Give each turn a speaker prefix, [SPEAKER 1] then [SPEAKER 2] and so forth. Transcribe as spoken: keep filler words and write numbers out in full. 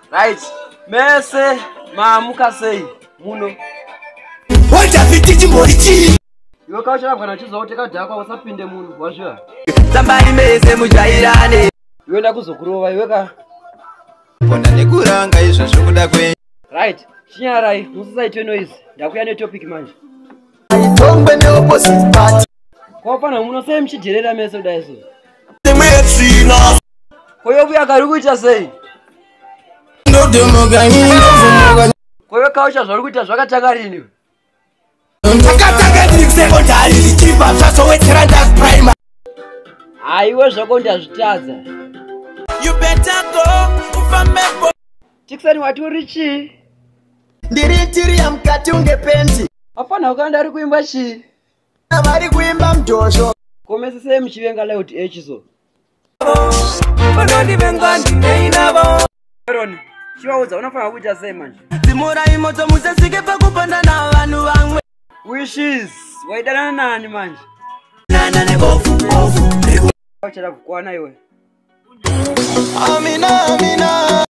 [SPEAKER 1] Right. Mese maamuka sei muno.
[SPEAKER 2] Wacha fitiji morichi.
[SPEAKER 1] Iwe kaucha kana chizo uteka dhakwa usapinde muno wazviwa.
[SPEAKER 2] Sambari mese mujairane.
[SPEAKER 1] Iwe ndakuzokurova iwe ka.
[SPEAKER 2] Ponda nekuranga izvo zvokuda kwe.
[SPEAKER 1] Right. Chinyarai musisaite noise. Ndakuya ne topic manje.
[SPEAKER 2] Tongwe ne opposite party.
[SPEAKER 1] Kwa pana muno sei mchijerera mese kudai so.
[SPEAKER 2] Temwetsina.
[SPEAKER 1] Koyo buya kari kuita sei.
[SPEAKER 2] No demogani no.
[SPEAKER 1] Koyo kaucha zvori kuita zvakataka rini.
[SPEAKER 2] Zvakataka ndiri secondary ndichipa zvazowetsera nda primary.
[SPEAKER 1] Aiwe zvako ndazvitadza.
[SPEAKER 2] You better go ufambepo.
[SPEAKER 1] Tikisani wati urichi.
[SPEAKER 2] Ndiri tiri ya mkati ungepenti.
[SPEAKER 1] Apana ukanda ari kuimba chi.
[SPEAKER 2] Vari kuimba mdosho.
[SPEAKER 1] Komese sei muchivenga layout H so.
[SPEAKER 2] Vanoni vengandi neinavo.
[SPEAKER 1] Aaron, chiwaudza unofana kuita sei manje?
[SPEAKER 2] Timura imoto musasike pakupanda na vanhu vamwe.
[SPEAKER 1] Wishes, waidana nani manje?
[SPEAKER 2] Nana nebofu bofu.
[SPEAKER 1] Wachada kukwana iwe.
[SPEAKER 2] Amina amina.